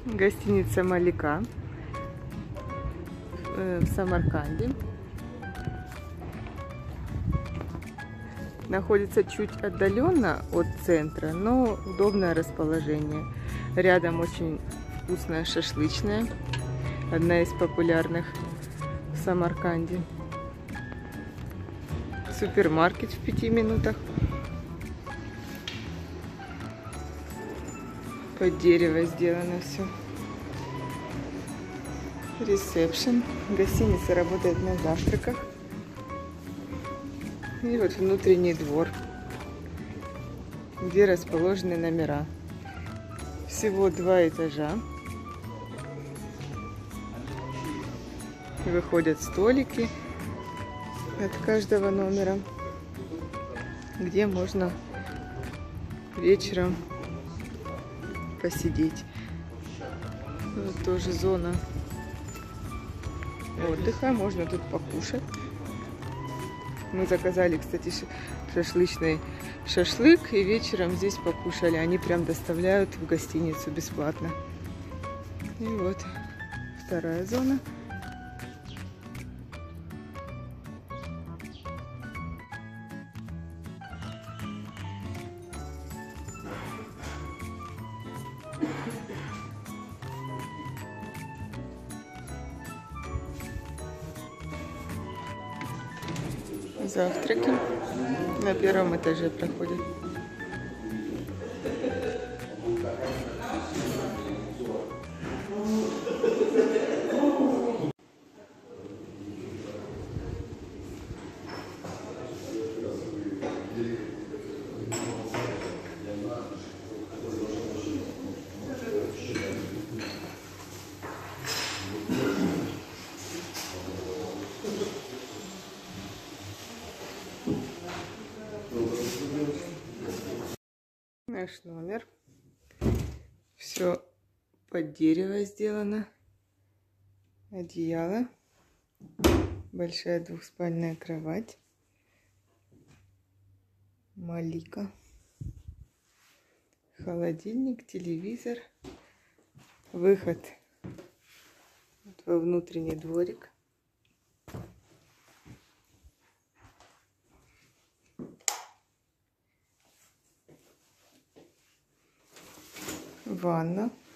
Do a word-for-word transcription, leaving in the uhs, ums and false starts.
Гостиница Малика в Самарканде. Находится чуть отдаленно от центра, но удобное расположение. Рядом очень вкусная шашлычная, одна из популярных в Самарканде. Супермаркет в пяти минутах. Под дерево сделано все. Ресепшн. Гостиница работает на завтраках. И вот внутренний двор, где расположены номера. Всего два этажа. Выходят столики от каждого номера, где можно вечером посидеть. Вот тоже зона отдыха, можно тут покушать. Мы заказали, кстати, шашлычный шашлык и вечером здесь покушали. Они прям доставляют в гостиницу бесплатно. И вот вторая зона. Завтраки на первом этаже проходят. Наш номер. Все под дерево сделано. Одеяло. Большая двухспальная кровать. Малика. Холодильник, телевизор. Выход вот во внутренний дворик. Ванна.